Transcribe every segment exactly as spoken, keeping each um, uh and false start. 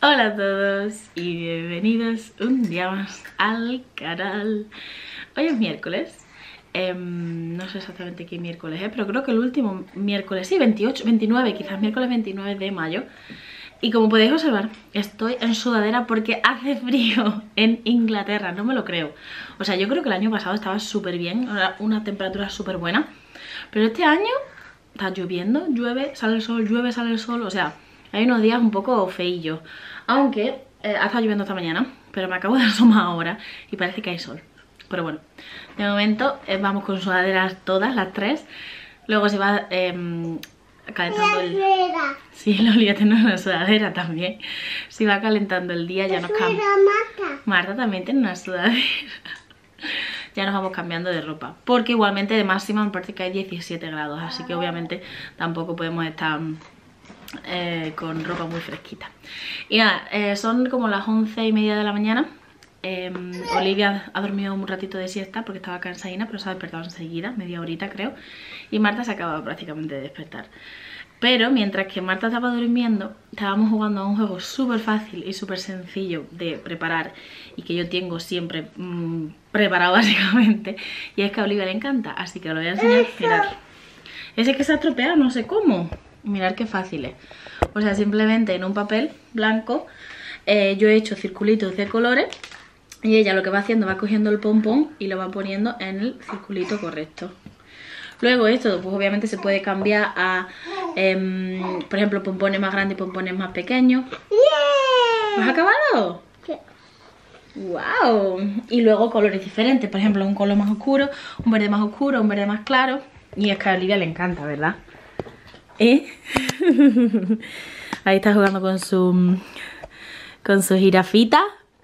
Hola a todos y bienvenidos un día más al canal. Hoy es miércoles, eh, no sé exactamente qué miércoles es, pero creo que el último miércoles, sí, veintiocho, veintinueve, quizás miércoles veintinueve de mayo. Y como podéis observar, estoy en sudadera porque hace frío en Inglaterra, no me lo creo. O sea, yo creo que el año pasado estaba súper bien, una temperatura súper buena, pero este año está lloviendo, llueve, sale el sol, llueve, sale el sol, o sea, hay unos días un poco feillos. Aunque eh, ha estado lloviendo esta mañana, pero me acabo de asomar ahora y parece que hay sol. Pero bueno, de momento eh, vamos con sudaderas todas, las tres. Luego se va eh, calentando el... Sí, Lolita tiene una sudadera también. Se va calentando el día, ya nos cambia. Marta también tiene una sudadera. Ya nos vamos cambiando de ropa, porque igualmente de máxima me parece que hay diecisiete grados, así que obviamente tampoco podemos estar... Eh, con ropa muy fresquita. Y nada, eh, son como las once y media de la mañana. eh, Olivia ha dormido un ratito de siesta porque estaba cansadina, pero se ha despertado enseguida, media horita creo. Y Marta se acaba prácticamente de despertar. Pero mientras que Marta estaba durmiendo, estábamos jugando a un juego súper fácil y súper sencillo de preparar, y que yo tengo siempre mmm, preparado básicamente. Y es que a Olivia le encanta, así que lo voy a enseñar. Mirad, ese que se ha estropeado, no sé cómo. Mirad qué fácil es. O sea, simplemente en un papel blanco eh, yo he hecho circulitos de colores, y ella lo que va haciendo va cogiendo el pompón y lo va poniendo en el circulito correcto. Luego esto pues obviamente se puede cambiar a eh, por ejemplo, pompones más grandes y pompones más pequeños. ¿Lo has acabado? Sí. ¡Wow! Y luego colores diferentes, por ejemplo un color más oscuro, un verde más oscuro, un verde más claro. Y es que a Olivia le encanta, ¿verdad? ¿Eh? Ahí está jugando con su con su jirafita.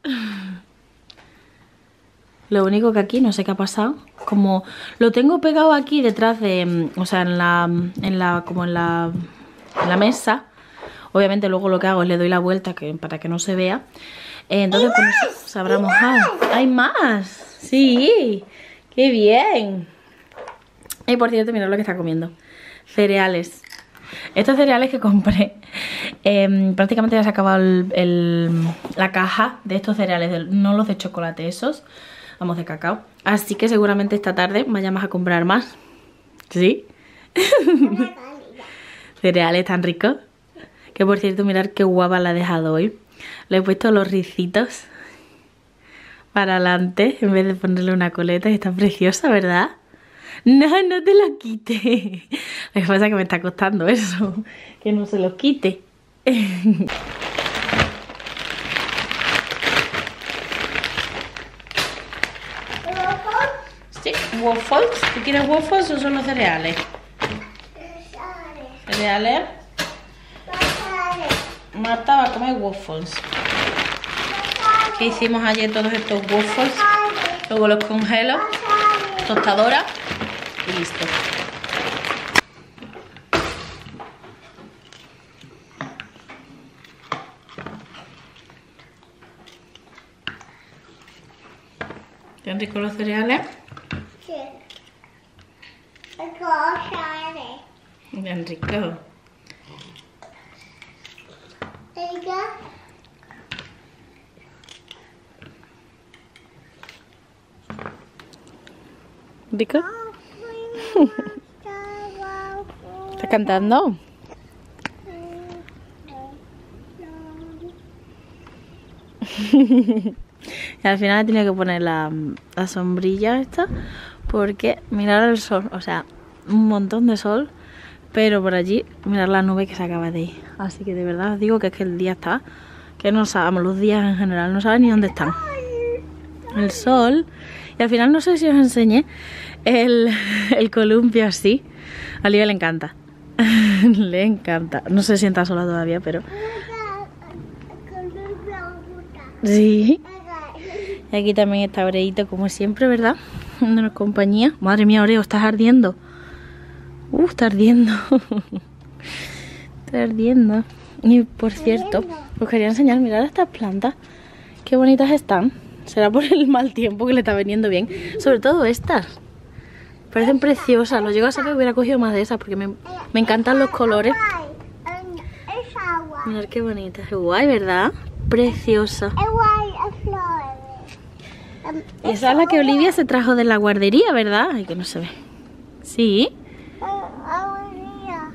Lo único que aquí no sé qué ha pasado, como lo tengo pegado aquí detrás de, o sea, en la en la como en la, en la mesa. Obviamente luego lo que hago es le doy la vuelta que, para que no se vea. Eh, entonces pues no se, se habrá mojado. ¡Hay más! Sí, qué bien. Y por cierto, mirad lo que está comiendo. Cereales. Estos cereales que compré, eh, prácticamente ya se ha acabado el, el, la caja de estos cereales, de, no los de chocolate, esos, vamos, de cacao. Así que seguramente esta tarde vayamos a comprar más. ¿Sí? Cereales tan ricos. Que por cierto, mirad qué guapa la he dejado hoy. Le he puesto los ricitos para adelante en vez de ponerle una coleta, y está preciosa, ¿verdad? No, no te lo quites. Lo que pasa es que me está costando eso, que no se los quite. Sí, waffles. ¿Tú quieres waffles o son los cereales? ¿Cereales? Marta va a comer waffles. ¿Qué hicimos ayer todos estos waffles? Luego los congelo, tostadora y listo. ¿Están ricos los cereales? Sí. Ricos cereales. Bien ricos. Rico. ¿Rico? ¿Estás cantando? Y al final he tenido que poner la, la sombrilla esta, porque mirar el sol, o sea, un montón de sol, pero por allí mirar la nube que se acaba de ir. Así que de verdad os digo que es que el día está, que no sabemos, los días en general no saben ni dónde están. El sol, y al final no sé si os enseñé el, el columpio así. A Olivia le encanta. Le encanta. No se sienta sola todavía, pero... Sí. Y aquí también está Oreito, como siempre, ¿verdad? Dándonos compañía. Madre mía, Oreo, estás ardiendo. Uh, está ardiendo. Está ardiendo. Y por cierto, os quería enseñar, mirad estas plantas. Qué bonitas están. Será por el mal tiempo que le está viniendo bien. Sobre todo estas. Parecen preciosas. Lo llego a saber que hubiera cogido más de esas porque me, me encantan los colores. Mirad qué bonitas. Qué guay, ¿verdad? preciosa. I want a flower. Um, Esa es la que Olivia se trajo de la guardería, ¿verdad? Ay, que no se ve. Sí. uh, our area.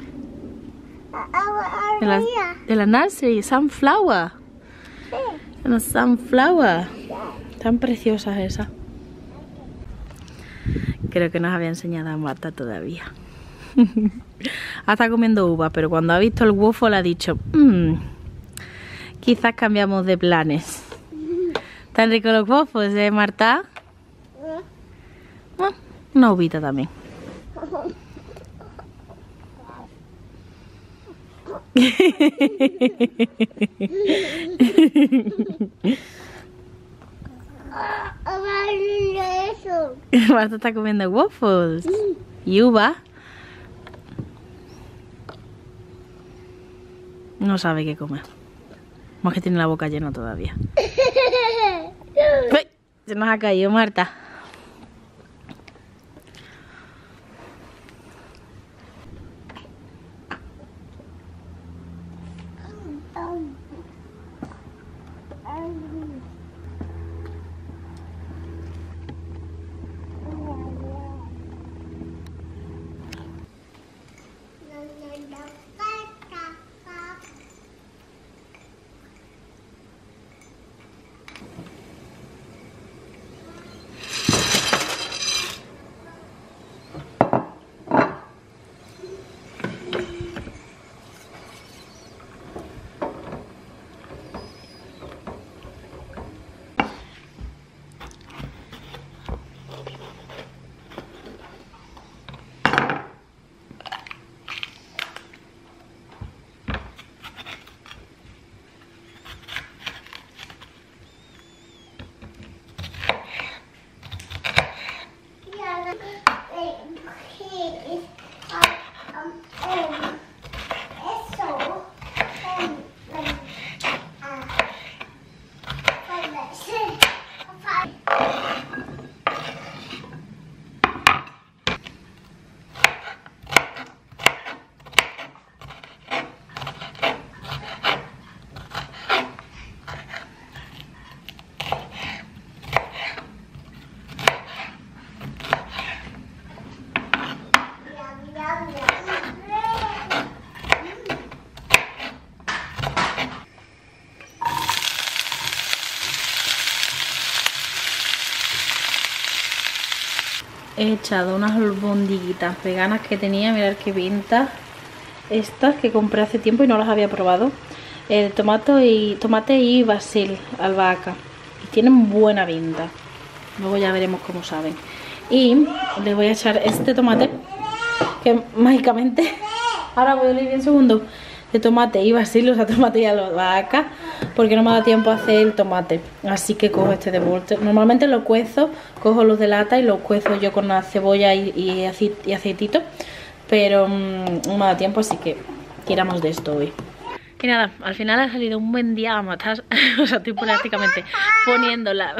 Our De la, area. de la nursery, sunflower. Sí. Una sunflower. Tan preciosas esas. Creo que nos había enseñado a Marta todavía. Ha estado comiendo uva, pero cuando ha visto el waffle ha dicho, mmm, quizás cambiamos de planes. Tan ricos los waffles, ¿eh, Marta? Ah, una uvita también. Eso. Marta está comiendo waffles y uva. No sabe qué comer. Más que tiene la boca llena todavía. ¡Uy! Se nos ha caído, Marta. He echado unas albondiguitas veganas que tenía, mirad qué pinta. Estas que compré hace tiempo y no las había probado. Eh, tomate, y, tomate y basil, albahaca. Y tienen buena pinta. Luego ya veremos cómo saben. Y le voy a echar este tomate que mágicamente... Ahora voy a leer un segundo. De tomate y basil, o sea, tomate y albahaca, porque no me da tiempo a hacer el tomate. Así que cojo este de Volter. Normalmente lo cuezo, cojo los de lata y los cuezo yo con la cebolla y, y, ace y aceitito. Pero mmm, no me da tiempo, así que tiramos de esto hoy. Y nada, al final ha salido un buen día a matar. O sea, estoy prácticamente poniéndola.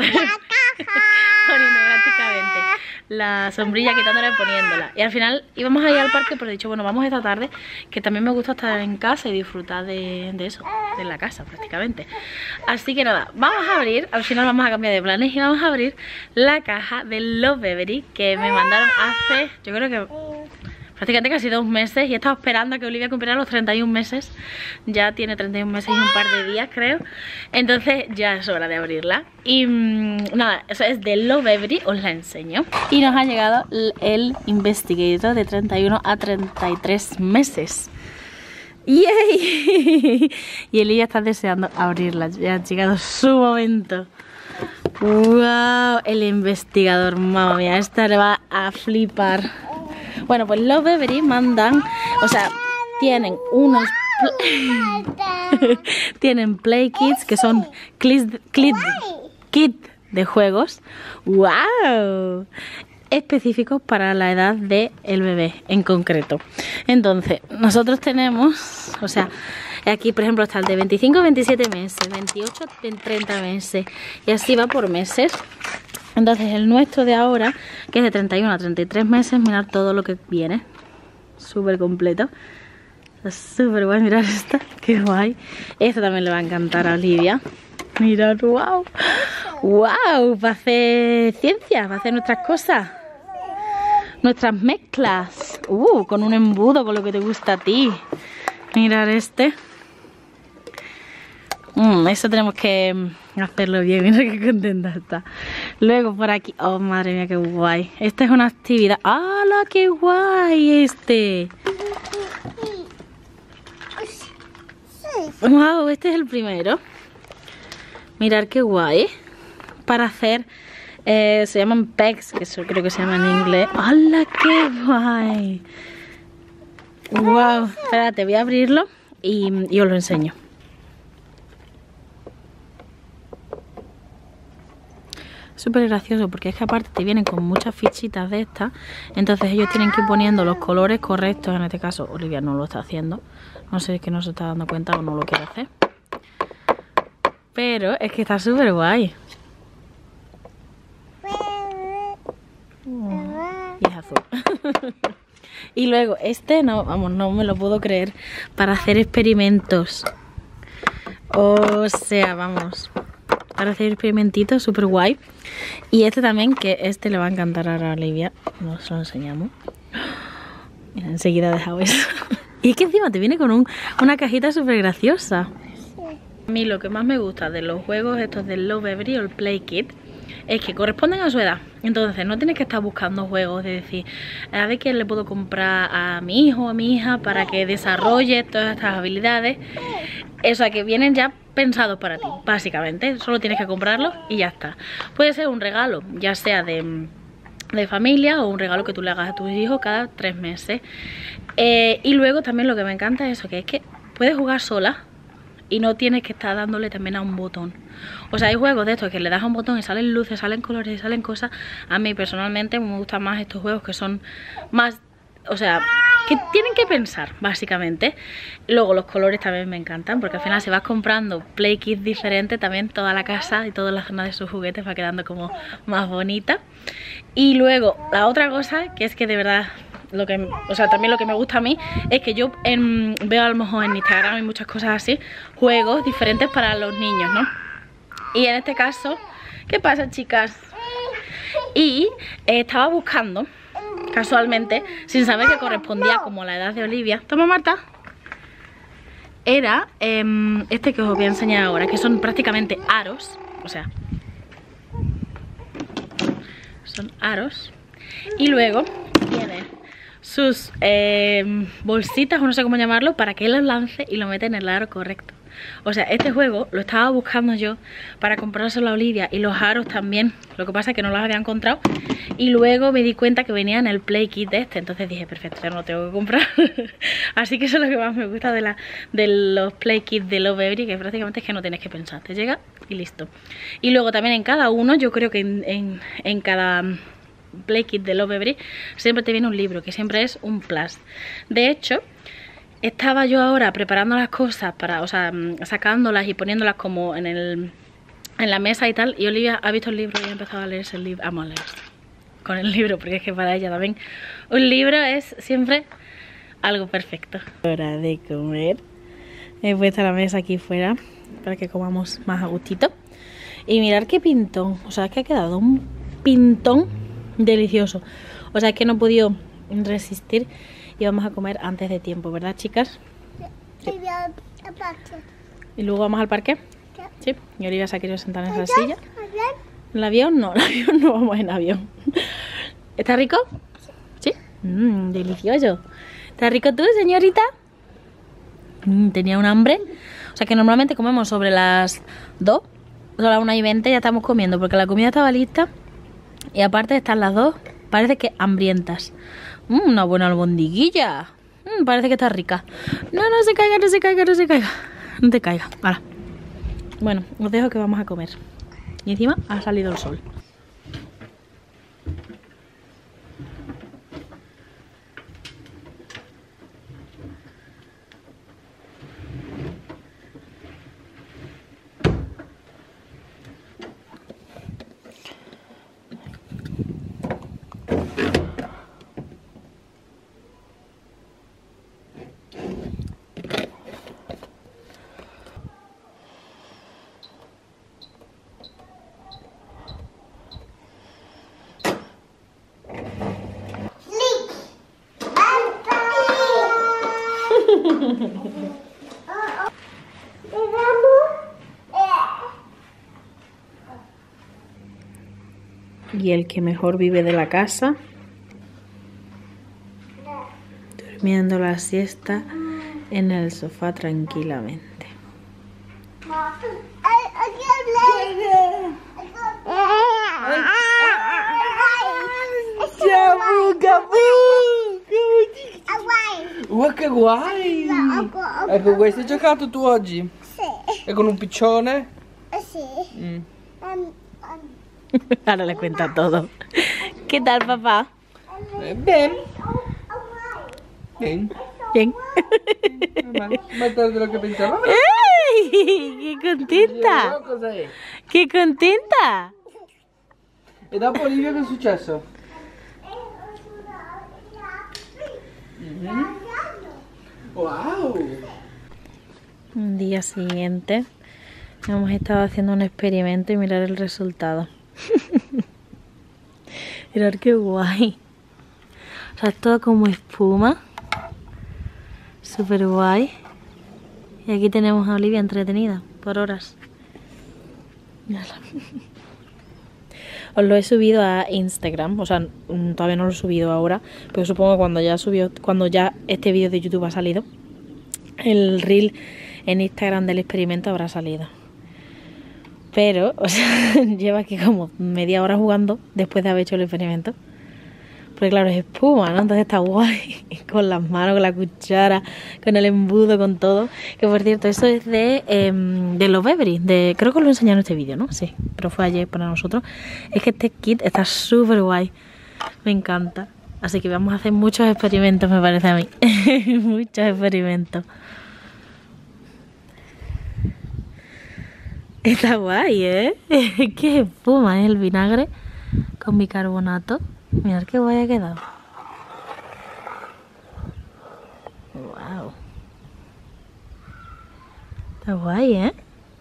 Poniendo prácticamente la sombrilla, quitándola y poniéndola. Y al final íbamos a ir al parque, pero he dicho, bueno, vamos esta tarde, que también me gusta estar en casa y disfrutar de, de eso, de la casa prácticamente. Así que nada, vamos a abrir, al final vamos a cambiar de planes y vamos a abrir la caja de Lovevery que me mandaron hace, yo creo que prácticamente casi dos meses, y he estado esperando a que Olivia cumpliera los treinta y un meses. Ya tiene treinta y un meses y un par de días, creo. Entonces ya es hora de abrirla. Y mmm, nada, eso es de Lovevery, os la enseño. Y nos ha llegado el Investigator de treinta y uno a treinta y tres meses. ¡Yay! Y Olivia está deseando abrirla, ya ha llegado su momento. ¡Wow! El investigador, mamma mía, esta le va a flipar. Bueno, pues Lovevery mandan, o sea, tienen unos tienen play kits que son kits kit de juegos, wow, específicos para la edad del bebé en concreto. Entonces, nosotros tenemos, o sea, aquí por ejemplo está el de veinticinco a veintisiete meses, veintiocho a treinta meses, y así va por meses. Entonces el nuestro de ahora, que es de treinta y uno a treinta y tres meses, mirad todo lo que viene, súper completo. Está súper guay, mirad esta, qué guay. Esta también le va a encantar a Olivia. Mirad, wow. Wow, para hacer ciencia, para hacer nuestras cosas. Nuestras mezclas. Uh, con un embudo, con lo que te gusta a ti. Mirad este. Mm, eso tenemos que hacerlo bien, mira qué contenta está. Luego por aquí, oh madre mía qué guay. Esta es una actividad, ¡hala qué guay este! Wow, este es el primero. Mirad qué guay. Para hacer, eh, se llaman pegs, que eso creo que se llama en inglés. ¡Hala qué guay! Wow, espérate, voy a abrirlo y, y os lo enseño. Súper gracioso porque es que aparte te vienen con muchas fichitas de estas. Entonces ellos tienen que ir poniendo los colores correctos. En este caso Olivia no lo está haciendo. No sé si es que no se está dando cuenta o no lo quiere hacer. Pero es que está súper guay. Y es azul. Y luego este, no, vamos, no me lo puedo creer. Para hacer experimentos. O sea, vamos... Para hacer experimentitos, súper guay. Y este también, que este le va a encantar ahora a Olivia. Nos lo enseñamos. Mira, enseguida he dejado eso. Y es que encima te viene con un, una cajita súper graciosa. A mí lo que más me gusta de los juegos estos del Lovevery o el Play Kit es que corresponden a su edad. Entonces no tienes que estar buscando juegos de decir a ver qué le puedo comprar a mi hijo o a mi hija para que desarrolle todas estas habilidades. O sea, que vienen ya pensados para ti, básicamente. Solo tienes que comprarlos y ya está. Puede ser un regalo, ya sea de, de familia o un regalo que tú le hagas a tus hijos cada tres meses. Eh, y luego también lo que me encanta es eso, que es que puedes jugar sola y no tienes que estar dándole también a un botón. O sea, hay juegos de estos que le das a un botón y salen luces, salen colores y salen cosas. A mí personalmente me gustan más estos juegos que son más... O sea, que tienen que pensar, básicamente. Luego los colores también me encantan, porque al final si vas comprando play kits diferentes, también toda la casa y toda la zona de sus juguetes va quedando como más bonita. Y luego, la otra cosa, que es que de verdad, lo que, o sea, también lo que me gusta a mí, es que yo en, veo a lo mejor en Instagram y muchas cosas así, juegos diferentes para los niños, ¿no? Y en este caso, ¿qué pasa, chicas? Y eh, estaba buscando... casualmente, sin saber que correspondía como a la edad de Olivia. Toma, Marta. Era eh, este que os voy a enseñar ahora, que son prácticamente aros. O sea, son aros. Y luego tiene sus eh, bolsitas, o no sé cómo llamarlo, para que él los lance y lo mete en el aro correcto. O sea, este juego lo estaba buscando yo para comprárselo a Olivia, y los aros también. Lo que pasa es que no los había encontrado. Y luego me di cuenta que venía en el Play Kit de este. Entonces dije, perfecto, ya no lo tengo que comprar. Así que eso es lo que más me gusta de, la, de los Play Kits de Lovevery, que prácticamente es que no tienes que pensar. Te llega y listo. Y luego también en cada uno, yo creo que en, en, en cada Play Kit de Lovevery siempre te viene un libro, que siempre es un plus. De hecho... estaba yo ahora preparando las cosas, para, o sea, sacándolas y poniéndolas como en, el, en la mesa y tal. Y Olivia ha visto el libro y ha empezado a leerse el libro. Vamos a leerse con el libro, porque es que para ella también un libro es siempre algo perfecto. Hora de comer. He puesto la mesa aquí fuera para que comamos más a gustito. Y mirad qué pintón. O sea, es que ha quedado un pintón delicioso. O sea, es que no he podido resistir. Y vamos a comer antes de tiempo, ¿verdad, chicas? Sí. ¿Y luego vamos al parque? Sí. Y Olivia se ha querido sentar en esa silla. ¿En el avión? No, en el avión no vamos en avión. ¿Está rico? Sí. Mmm, delicioso. ¿Está rico tú, señorita? Mm, tenía un hambre. O sea que normalmente comemos sobre las dos. O sea, a las una y veinte ya estamos comiendo, porque la comida estaba lista. Y aparte están las dos, parece que hambrientas. Mm, una buena albondiguilla. Mm, parece que está rica. No, no se caiga, no se caiga, no se caiga. No te caiga. Ahora. Bueno, os dejo que vamos a comer. Y encima ha salido el sol. Y el que mejor vive de la casa, durmiendo la siesta en el sofá tranquilamente. Uh, che guai! E con questo hai giocato tu oggi? Sì. E con un piccione? Sì. Mm. Um, Ahora le cuenta todo. ¿Qué tal, papá? Eh, bien. Bien. Bien. Normal. Más tarde de lo que pensaba. ¡Ey! ¡Qué contenta! Cos'è? ¡Qué contenta! E dopo Olivia che è successo? ¡Wow! Un día siguiente hemos estado haciendo un experimento y mirar el resultado. Mirad qué guay. O sea, es todo como espuma. Súper guay. Y aquí tenemos a Olivia entretenida por horas. Mírala. Os lo he subido a Instagram, o sea, todavía no lo he subido ahora, pero supongo que cuando ya subió, cuando ya este vídeo de YouTube ha salido, el reel en Instagram del experimento habrá salido. Pero, o sea, lleva aquí como media hora jugando después de haber hecho el experimento. Porque claro, es espuma, ¿no? Entonces está guay, con las manos, con la cuchara, con el embudo, con todo. Que por cierto, eso es de, eh, de los Beverly, de, creo que os lo enseñaron en este vídeo, ¿no? Sí, pero fue ayer para nosotros. Es que este kit está súper guay, me encanta. Así que vamos a hacer muchos experimentos, me parece a mí. Muchos experimentos. Está guay, ¿eh? Qué espuma, es el vinagre con bicarbonato. Mirad qué guay ha quedado. Wow. Está guay, ¿eh?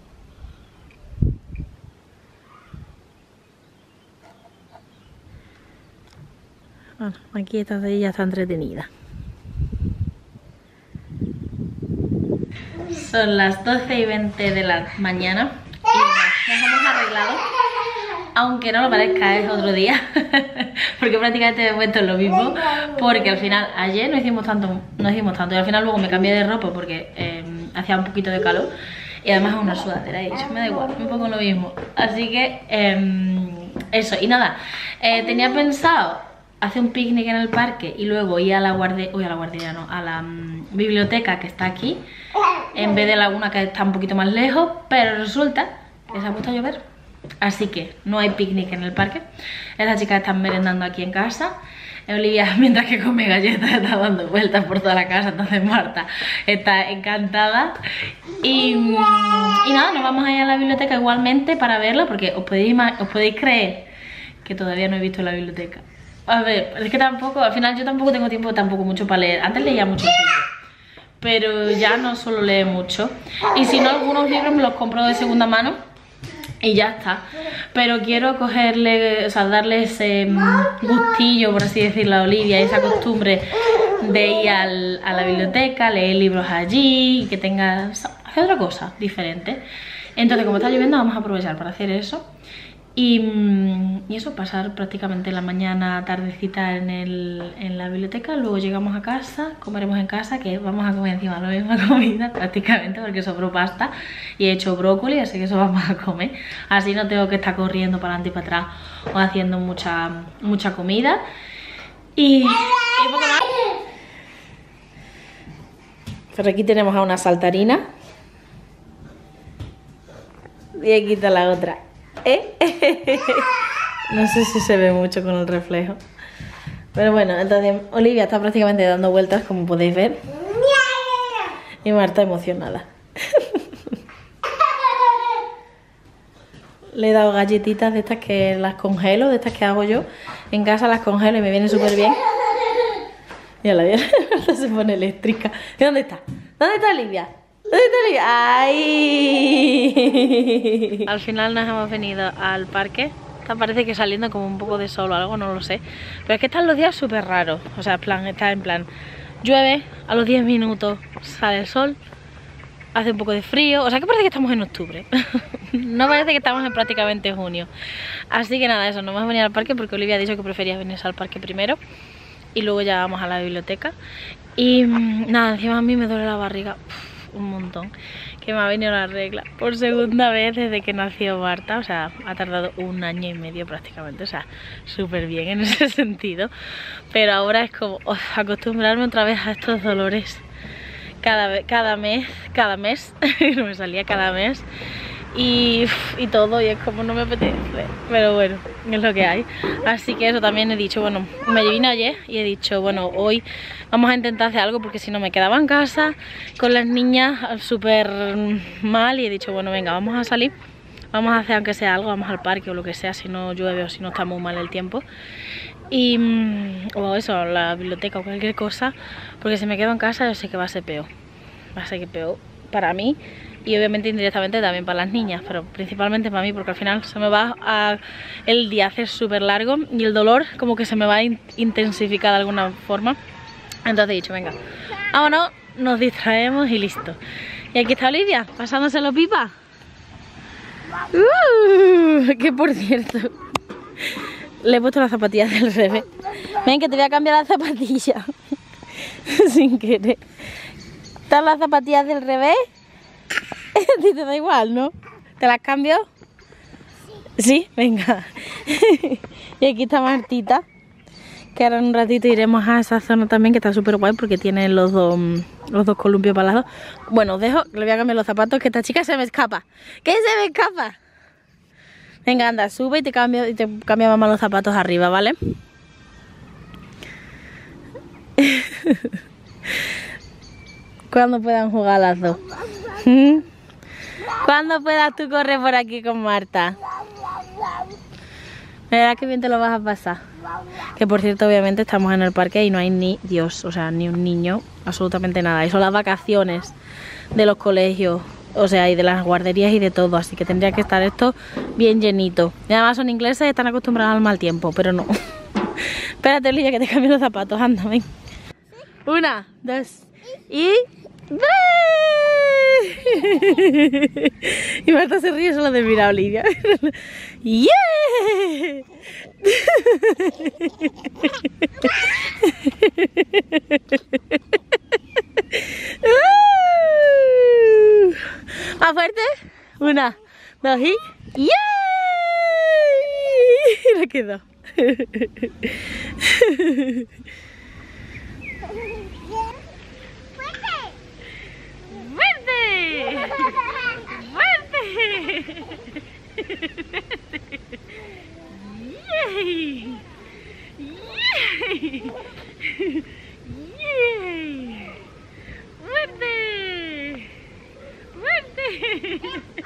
Bueno, aquí esta ya está entretenida. Son las doce y veinte de la mañana y nos hemos arreglado. Aunque no lo parezca, es otro día. Porque prácticamente he puesto lo mismo. Porque al final, ayer no hicimos tanto, no hicimos tanto. Y al final luego me cambié de ropa porque eh, hacía un poquito de calor. Y además es una sudadera. Y me da igual, me pongo lo mismo. Así que, eh, eso. Y nada, eh, tenía pensado hacer un picnic en el parque y luego ir a la guardería, uy, a la guardería no, a la um, biblioteca que está aquí. En vez de la una que está un poquito más lejos. Pero resulta que se ha puesto a llover. Así que no hay picnic en el parque. Estas chicas están merendando aquí en casa. Olivia, mientras que come galletas, está dando vueltas por toda la casa. Entonces Marta está encantada. Y, y nada, nos vamos a ir a la biblioteca igualmente para verla. Porque os podéis, os podéis creer que todavía no he visto la biblioteca. A ver, es que tampoco, al final yo tampoco tengo tiempo tampoco mucho para leer. Antes leía mucho libros, pero ya no solo leo mucho. Y si no, algunos libros me los compro de segunda mano y ya está. Pero quiero cogerle, o sea, darle ese gustillo, por así decirlo, a Olivia, esa costumbre de ir al, a la biblioteca, leer libros allí y que tenga, hacer otra cosa diferente. Entonces, como está lloviendo, vamos a aprovechar para hacer eso. Y, y eso, pasar prácticamente la mañana, tardecita en, el, en la biblioteca. Luego llegamos a casa, comeremos en casa, que vamos a comer encima la misma comida prácticamente, porque sobró pasta y he hecho brócoli, así que eso vamos a comer. Así no tengo que estar corriendo para adelante y para atrás o haciendo mucha, mucha comida. Y, y poco más. Pero aquí tenemos a una saltarina y aquí está la otra. ¿Eh? No sé si se ve mucho con el reflejo. Pero bueno, entonces Olivia está prácticamente dando vueltas, como podéis ver. Y Marta emocionada. Le he dado galletitas de estas que las congelo, de estas que hago yo. En casa las congelo y me vienen súper bien. Mira la vida, se pone eléctrica. ¿Y dónde está? ¿Dónde está Olivia? ¿Dónde está Olivia? ¡Ay! Al final nos hemos venido al parque. Está, parece que saliendo como un poco de sol o algo, no lo sé. Pero es que están los días súper raros. O sea, en plan, está en plan llueve, a los diez minutos sale el sol, hace un poco de frío, o sea que parece que estamos en octubre. No parece que estamos en prácticamente junio. Así que nada, eso, no vamos a venir al parque porque Olivia ha dicho que prefería venirse al parque primero y luego ya vamos a la biblioteca. Y nada, encima a mí me duele la barriga uf, un montón, que me ha venido la regla por segunda vez desde que nació Marta. O sea, ha tardado un año y medio prácticamente, o sea, súper bien en ese sentido. Pero ahora es como uf, acostumbrarme otra vez a estos dolores cada, cada mes, cada mes, no me salía cada mes. Y, y todo, y es como no me apetece, pero bueno, es lo que hay. Así que eso también he dicho, bueno, me vine ayer y he dicho, bueno, hoy vamos a intentar hacer algo porque si no me quedaba en casa con las niñas súper mal. Y he dicho, bueno, venga, vamos a salir, vamos a hacer aunque sea algo, vamos al parque o lo que sea, si no llueve o si no está muy mal el tiempo. Y, o eso, a la biblioteca o cualquier cosa, porque si me quedo en casa yo sé que va a ser peor, va a ser que peor para mí. Y obviamente indirectamente también para las niñas, pero principalmente para mí, porque al final se me va a el día a hacer súper largo y el dolor como que se me va a in intensificar de alguna forma. Entonces he dicho, venga, vámonos, nos distraemos y listo. Y aquí está Olivia, pasándoselo pipa. Uh, que por cierto, le he puesto las zapatillas del revés. Ven que te voy a cambiar las zapatillas. Sin querer. ¿Están las zapatillas del revés? A ti te da igual, ¿no? ¿Te las cambio? Sí. ¿Sí? Venga. Y aquí está Martita, que ahora en un ratito iremos a esa zona también, que está súper guay porque tiene los dos, los dos columpios para las dos. Bueno, os dejo, que le voy a cambiar los zapatos, que esta chica se me escapa. ¿Qué se me escapa? Venga, anda, sube y te cambio, y te cambia mamá los zapatos arriba, ¿vale? Cuando puedan jugar las dos. ¿Mm? Cuando puedas tú correr por aquí con Marta. Verás que bien te lo vas a pasar. Que por cierto, obviamente estamos en el parque y no hay ni Dios, o sea, ni un niño, absolutamente nada. Y son las vacaciones de los colegios, o sea, y de las guarderías y de todo. Así que tendría que estar esto bien llenito. Y además son ingleses y están acostumbrados al mal tiempo, pero no. Espérate, Olivia, que te cambio los zapatos, anda, ven. Una, dos y... Y Marta se ríe solo de mirar a Olivia. ¡Yeah! ¿Más fuerte? Una, dos y... ¡Yeah! Y le quedó. ¡Fuerte! ¡Yay! ¡Yay! ¡Yay! ¡Fuerte! ¡Fuerte!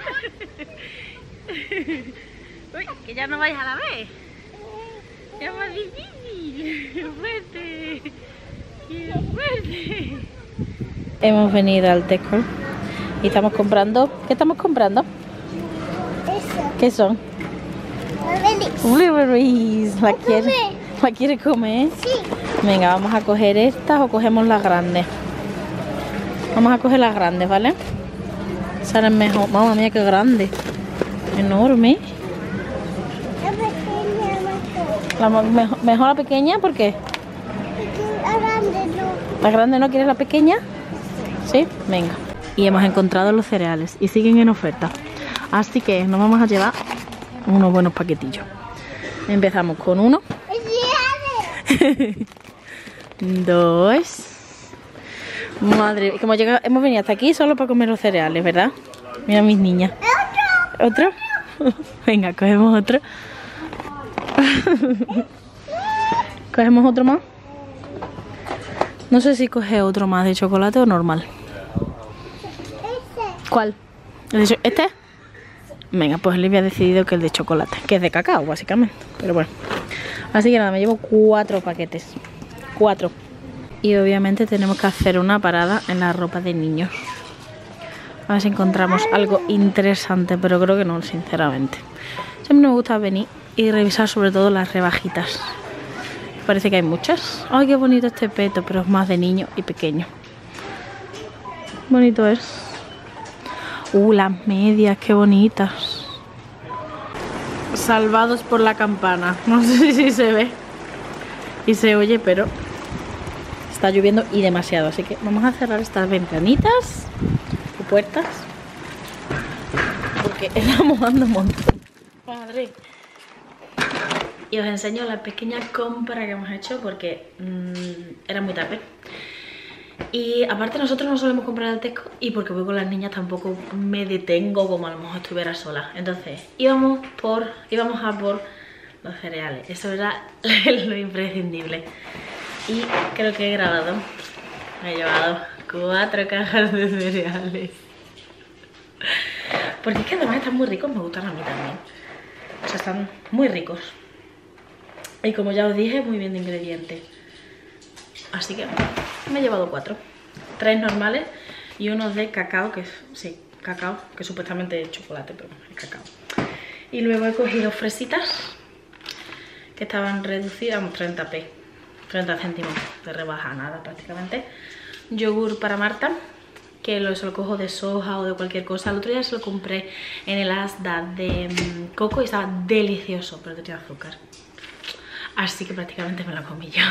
Uy, que ya no vais a la vez. Ya es más difícil. ¡Fuerte! ¡Qué fuerte! Hemos venido al Tesco y estamos comprando... ¿Qué estamos comprando? Eso. ¿Qué son? Blueberries. Blueberries. ¿La quiere, ¿La quiere comer? Sí. Venga, vamos a coger estas o cogemos las grandes. Vamos a coger las grandes, ¿vale? Salen mejor. Mamma mía, qué grande. Enorme. La pequeña mejor. La, mejor, ¿Mejor la pequeña? ¿Por qué? La grande no. ¿La grande no quieres la pequeña? ¿Sí? Venga. Y hemos encontrado los cereales y siguen en oferta. Así que nos vamos a llevar unos buenos paquetillos. Empezamos con uno. Dos. Madre, como llega, hemos venido hasta aquí solo para comer los cereales, ¿verdad? Mira mis niñas. ¿Otro? Venga, cogemos otro. ¿Cogemos otro más? No sé si coge otro más de chocolate o normal. ¿Cuál? ¿El de ¿Este? Venga, pues Olivia ha decidido que el de chocolate, que es de cacao, básicamente. Pero bueno. Así que nada, me llevo cuatro paquetes. Cuatro. Y obviamente tenemos que hacer una parada en la ropa de niños. A ver si encontramos algo interesante, pero creo que no, sinceramente. Siempre me gusta venir y revisar sobre todo las rebajitas. Parece que hay muchas. Ay, qué bonito este peto, pero es más de niño y pequeño. Bonito es. Uh, las medias, qué bonitas. Salvados por la campana. No sé si se ve y se oye, pero está lloviendo y demasiado. Así que vamos a cerrar estas ventanitas o puertas, porque estamos mojando un montón. Madre. Y os enseño la pequeña compra que hemos hecho, porque mmm, era muy tarde. Y aparte nosotros no solemos comprar al Tesco, y porque voy con las niñas tampoco me detengo como a lo mejor estuviera sola. Entonces íbamos por íbamos a por los cereales. Eso era lo imprescindible. Y creo que he grabado. Me he llevado cuatro cajas de cereales. Porque es que además están muy ricos, me gustan a mí también. O sea, están muy ricos. Y como ya os dije, muy bien de ingredientes. Así que me he llevado cuatro. Tres normales y uno de cacao, que es, sí, cacao, que supuestamente es chocolate, pero es cacao. Y luego he cogido fresitas, que estaban reducidas, treinta p, treinta céntimos de rebaja, nada prácticamente. Yogur para Marta, que lo, se lo cojo de soja o de cualquier cosa. El otro día se lo compré en el Asda de um, coco y estaba delicioso, pero tenía azúcar. Así que prácticamente me lo comí yo.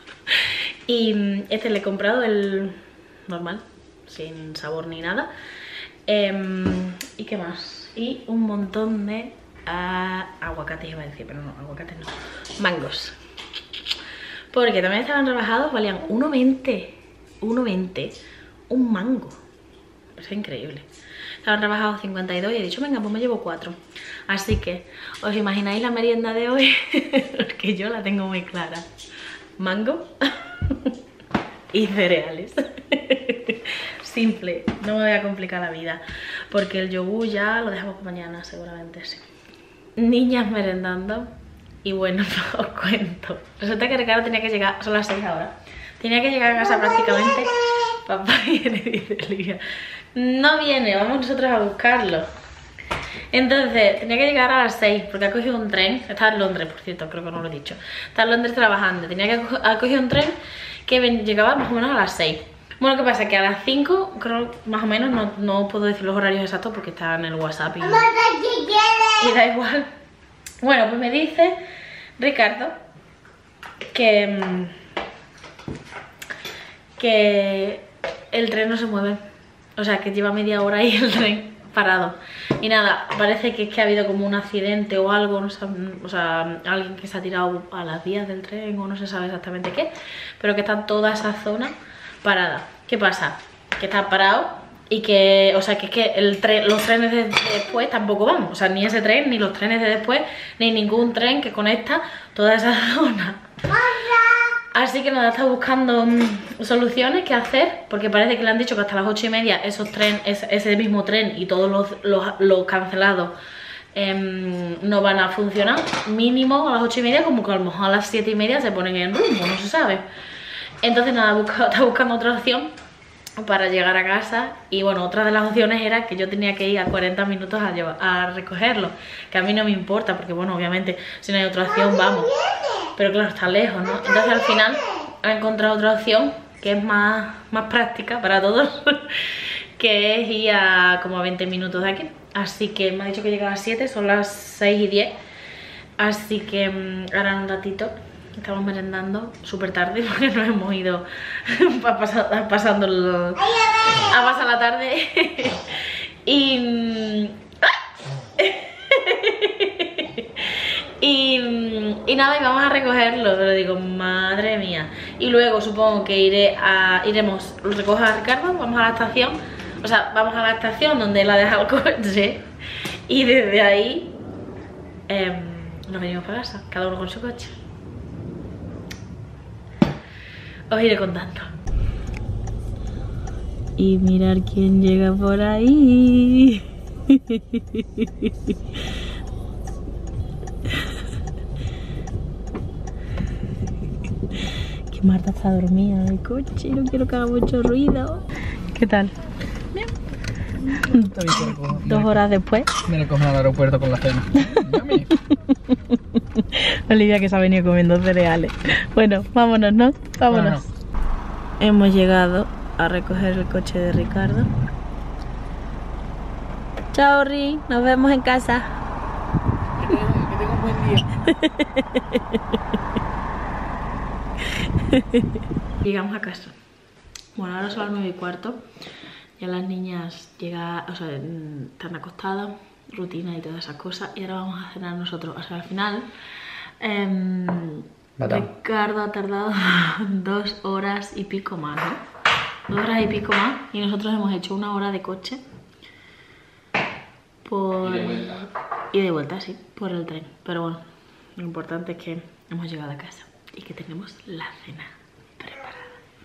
Y este le he comprado el normal, sin sabor ni nada. Eh, ¿Y qué más? Y un montón de uh, aguacates, iba a decir, pero no, aguacates no. Mangos. Porque también estaban rebajados, valían uno veinte. uno veinte. Un mango. Me parece increíble. Estaban rebajados cincuenta y dos y he dicho, venga, pues me llevo cuatro. Así que, ¿os imagináis la merienda de hoy? Porque yo la tengo muy clara. Mango y cereales. Simple, no me voy a complicar la vida. Porque el yogur ya lo dejamos para mañana, seguramente sí. Niñas merendando. Y bueno, os cuento. Resulta que Ricardo tenía que llegar, son las seis ahora. Tenía que llegar a casa prácticamente. Papá viene, dice Olivia. No viene, vamos nosotros a buscarlo. Entonces, tenía que llegar a las seis porque ha cogido un tren. Está en Londres, por cierto, creo que no lo he dicho. Está en Londres trabajando. Tenía que ha cogido un tren que ven, llegaba más o menos a las seis. Bueno, ¿qué pasa? Que a las cinco, creo más o menos, no, no puedo decir los horarios exactos porque está en el WhatsApp y, y da igual. Bueno, pues me dice Ricardo que, que el tren no se mueve. O sea, que lleva media hora ahí el tren parado. Y nada, parece que es que ha habido como un accidente o algo, no sé, o sea, alguien que se ha tirado a las vías del tren o no se sabe exactamente qué, pero que está toda esa zona parada. ¿Qué pasa? Que está parado y que, o sea, que es que el tren, los trenes de después tampoco van. O sea, ni ese tren, ni los trenes de después, ni ningún tren que conecta toda esa zona. Así que nada, está buscando um, soluciones, qué hacer, porque parece que le han dicho que hasta las ocho y media esos tren, ese, ese mismo tren y todos los, los, los cancelados eh, no van a funcionar. Mínimo a las ocho y media, como que a lo mejor a las siete y media se ponen en rumbo, no se sabe. Entonces nada, busca, está buscando otra opción para llegar a casa. Y bueno, otra de las opciones era que yo tenía que ir a cuarenta minutos a, llevar, a recogerlo, que a mí no me importa, porque bueno, obviamente si no hay otra opción vamos. Pero claro, está lejos, ¿no? Entonces al final he encontrado otra opción que es más, más práctica para todos, que es ir a como a veinte minutos de aquí. Así que me ha dicho que llega a las siete, son las seis y diez. Así que um, ahora en un ratito estamos merendando súper tarde porque nos hemos ido a pasar, pasando el, a pasar la tarde. y... Y, y nada, y vamos a recogerlo, pero digo, madre mía. Y luego supongo que iré a, iremos, recoger a Ricardo, vamos a la estación. O sea, vamos a la estación donde él ha dejado el coche. Y desde ahí eh, nos venimos para casa, cada uno con su coche. Os iré contando. Y mirar quién llega por ahí. Que Marta está dormida en el coche y no quiero que haga mucho ruido. ¿Qué tal? Bien. Dos horas después. Me recogen al aeropuerto con la cena. Olivia que se ha venido comiendo cereales. Bueno, vámonos, ¿no? Vámonos. Bueno. Hemos llegado a recoger el coche de Ricardo. Chao, Ri. Nos vemos en casa. Que tenga un buen día. Llegamos a casa. Bueno, ahora son las nueve y cuarto. Ya las niñas llegan, o sea, están acostadas, rutina y todas esas cosas. Y ahora vamos a cenar nosotros. O sea, al final, eh, Ricardo ha tardado dos horas y pico más, ¿no? Dos horas y pico más. Y nosotros hemos hecho una hora de coche. Por... Y de vuelta. Y de vuelta, sí, por el tren. Pero bueno, lo importante es que hemos llegado a casa y que tenemos la cena preparada.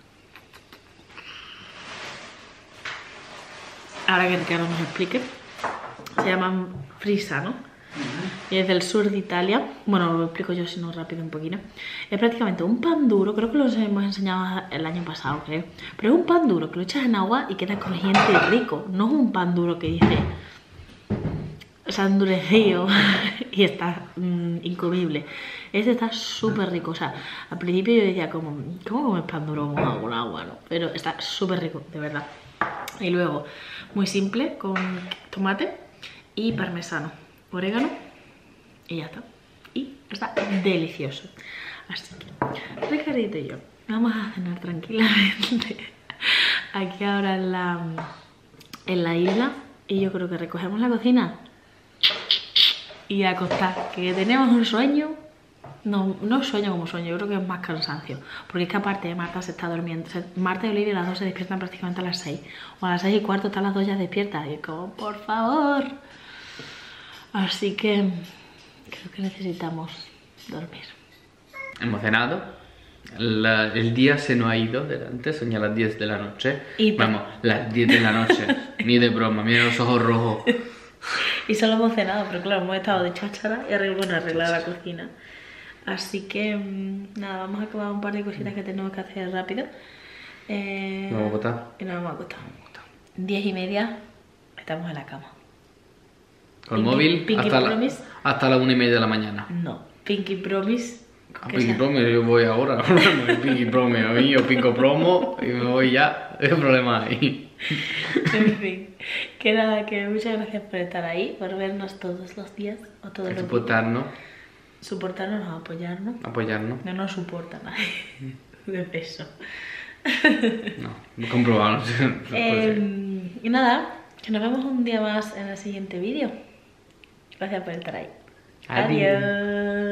Ahora que Ricardo nos explique, se llaman frisa, ¿no? Uh-huh. Y es del sur de Italia. Bueno, lo explico yo si no rápido un poquito. Es prácticamente un pan duro, creo que lo hemos enseñado el año pasado, creo. Pero es un pan duro que lo echas en agua y queda crujiente y rico. No es un pan duro que dice... se ha endurecido y está mmm, incomible. Este está súper rico. O sea, al principio yo decía como, ¿cómo comes pan duro mojado con agua, no? Pero está súper rico, de verdad. Y luego, muy simple, con tomate y parmesano, orégano y ya está. Y está delicioso. Así que, Ricardito y yo vamos a cenar tranquilamente aquí ahora en la, en la isla. Y yo creo que recogemos la cocina y a acostar, que tenemos un sueño. No, no sueño como sueño, yo creo que es más cansancio. Porque es que aparte Marta se está durmiendo. Marta y Olivia las dos se despiertan prácticamente a las seis. O a las seis y cuarto están las dos ya despiertas. Y es como, por favor. Así que creo que necesitamos dormir. Hemos cenado. La, el día se nos ha ido delante, son ya las diez de la noche. Y Vamos, las diez de la noche. Ni de broma, mira los ojos rojos. Y solo hemos cenado, pero claro, hemos estado de cháchara y arreglar, arreglar la cocina. Así que nada, vamos a acabar un par de cositas que tenemos que hacer rápido. Eh, ¿Nos vamos a acostar? Y nos vamos a acostar. Diez y media, estamos en la cama. Con el Pinky, móvil Pinky hasta, la, hasta la una y media de la mañana. No, Pinky Promise. A Pinky Promise yo voy ahora. Pinky Promise, a mí yo pinco promo y me voy ya. ¿Qué problema hay? En fin, que nada, que muchas gracias por estar ahí, por vernos todos los días o todos los soportarnos. días. Soportarnos, no, apoyarnos. Apoyarnos. No nos soporta nadie de peso. No, comprobado. eh, y nada, que nos vemos un día más en el siguiente vídeo. Gracias por estar ahí. Adiós. Adiós.